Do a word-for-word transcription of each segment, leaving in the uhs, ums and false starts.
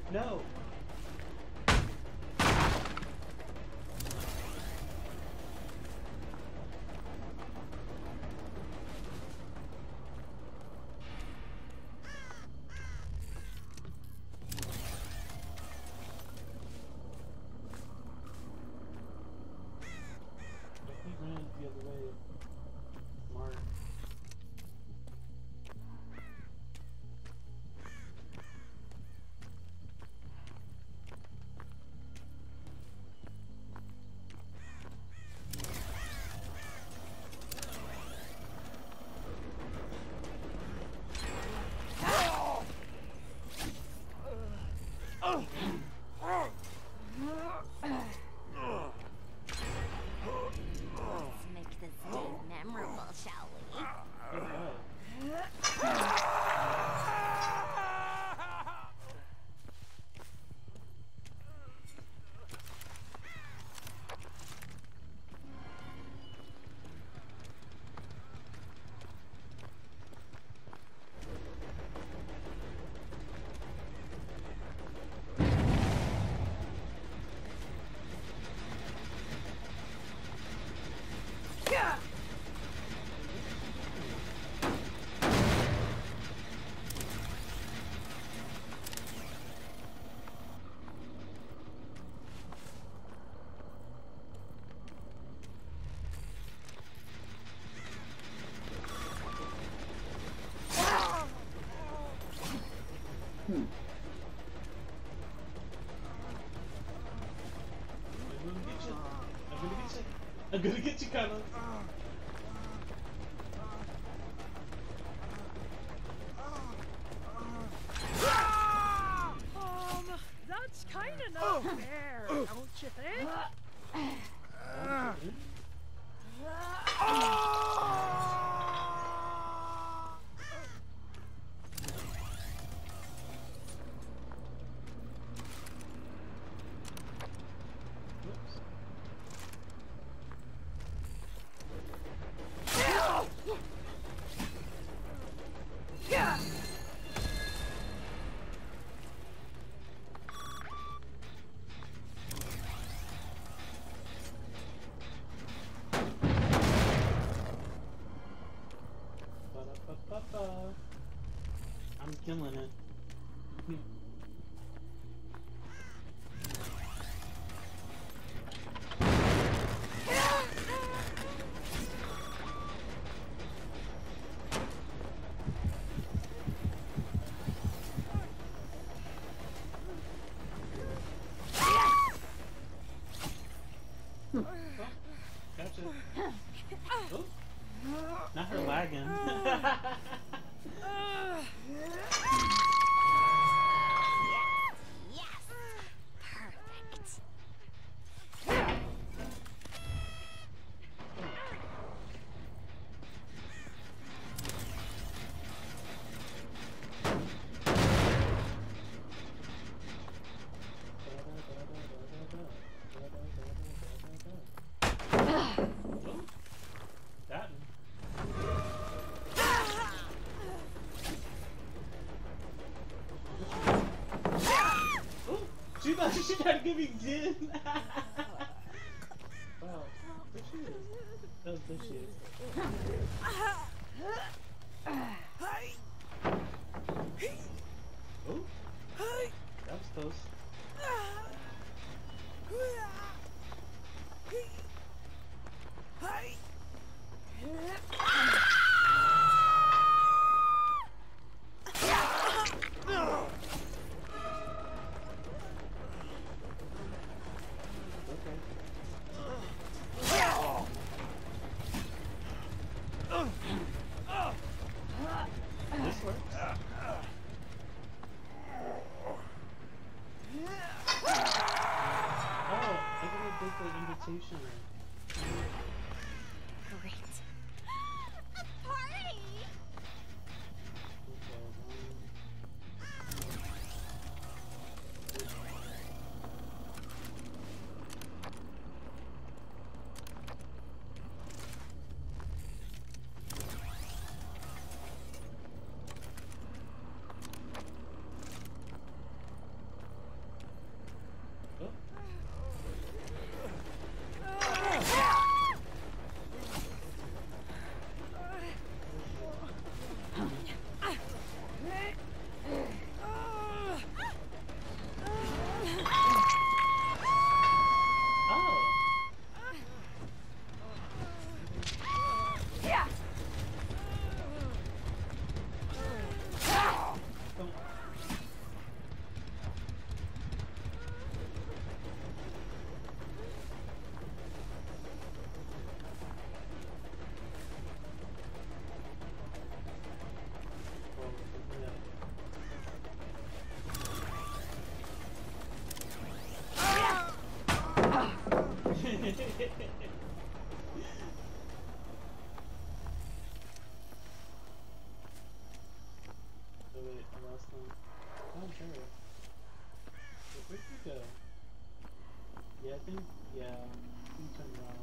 No. He ran the other way. Smart. Hmm. I'm gonna get you. I'm gonna get you, Carlos. Um, that's kind of not fair, don't you think? I'm killing it. Oh, gotcha. Oh, not her lagging. She thought she tried to give me Jin. Wow, there she is. Oh, there she is. Oh, that was close. This works. Oh, I got a big like, invitation. Great. A party! last time. Found her. Wait, where'd you go? Yeah, I think, yeah, you turn around.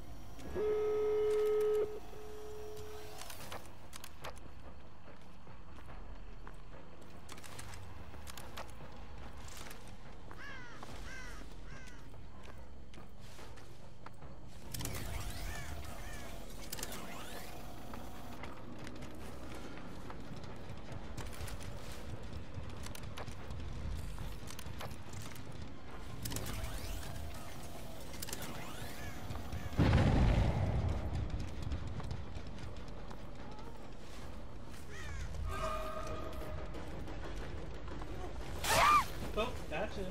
Oh, gotcha.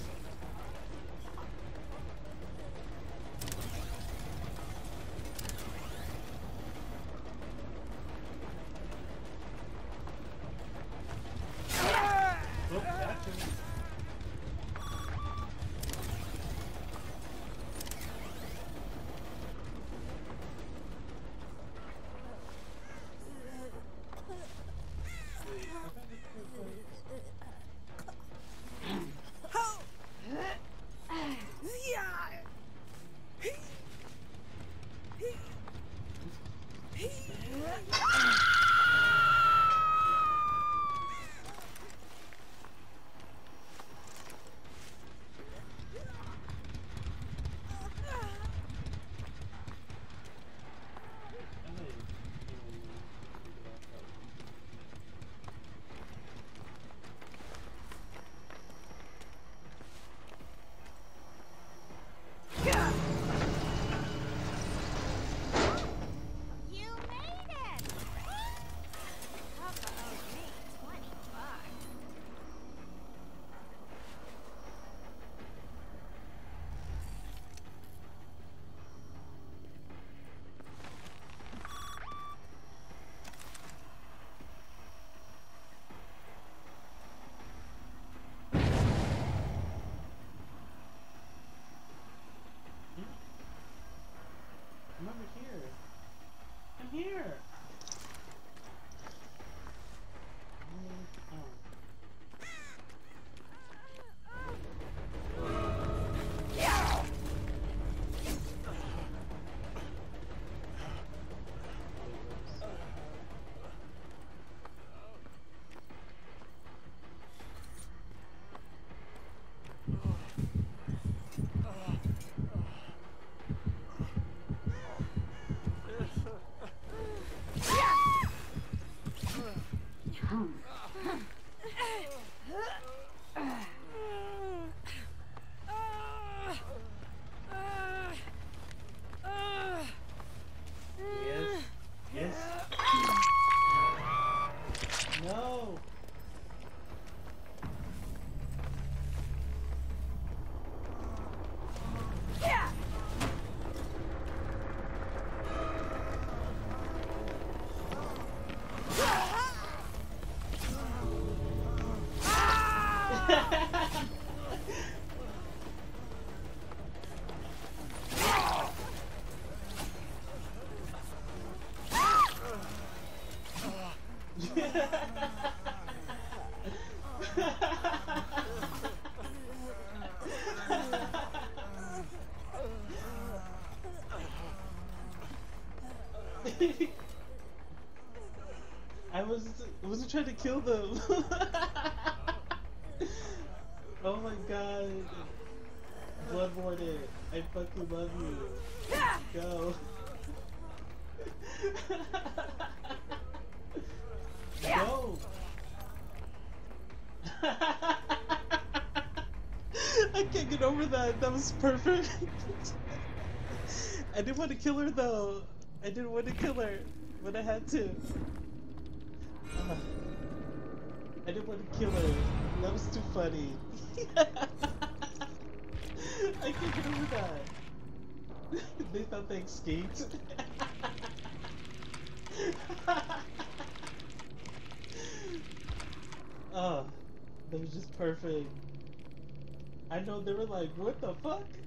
Oh, gotcha. Wait, I got this quick. You made it! Papa owes me twenty bucks. I'm over here. I'm here. Oh. Yes. Yes. No. I was I wasn't trying to kill them. Oh my god. Bloodborne, I fucking love you. Go. Go. I can't get over that. That was perfect. I didn't want to kill her though. I didn't want to kill her, but I had to. Uh, I didn't want to kill her. That was too funny. I can't get over that. They thought they escaped. Oh, that was just perfect. I know they were like, what the fuck?